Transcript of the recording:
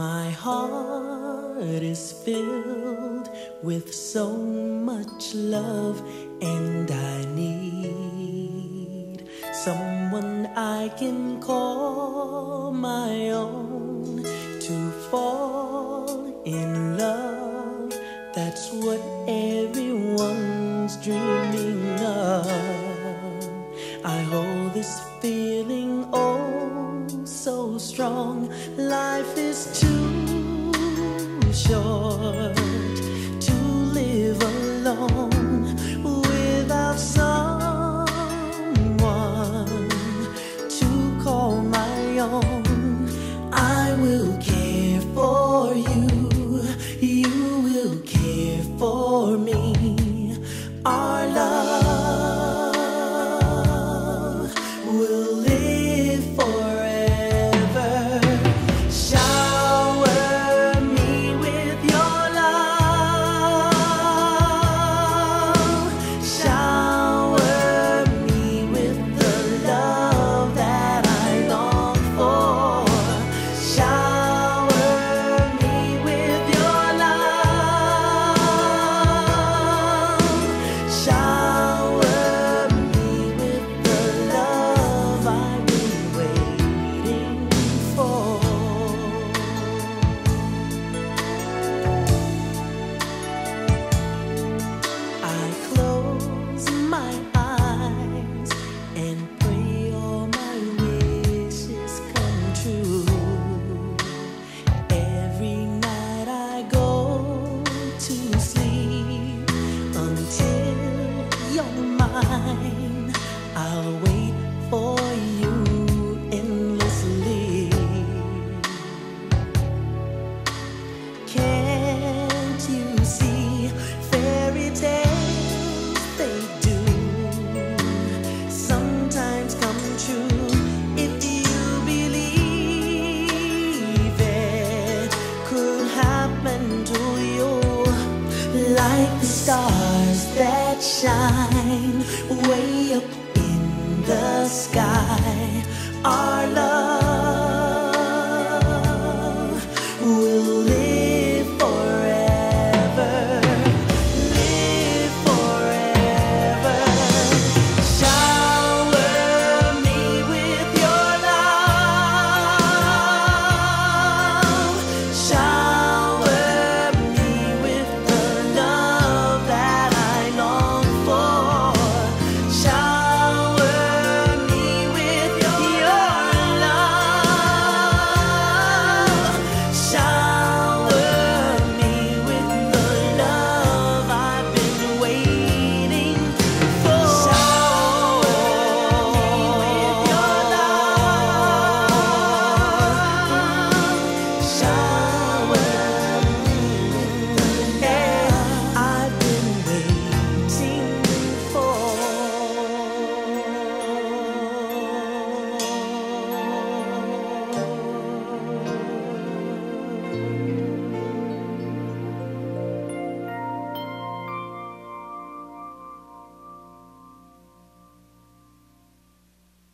My heart is filled with so much love, and I need someone I can call my own to fall in love. That's what everyone's dreaming of. I hold this feeling oh so strong. Life is too short to live alone without someone to call my own. I will care for you, you will care for me. Our love will live forever. Shower me with your love. Shower me with the love that I long for. Shower me with your love. Shower me with the love I've been waiting for. I close my eyes and pray all my wishes come true. Every night I go to sleep until you're mine. I'll wait for you endlessly. Can't you see fairy tales, they do sometimes come true if you believe it could happen to you. Like the stars that shine way up in the sky.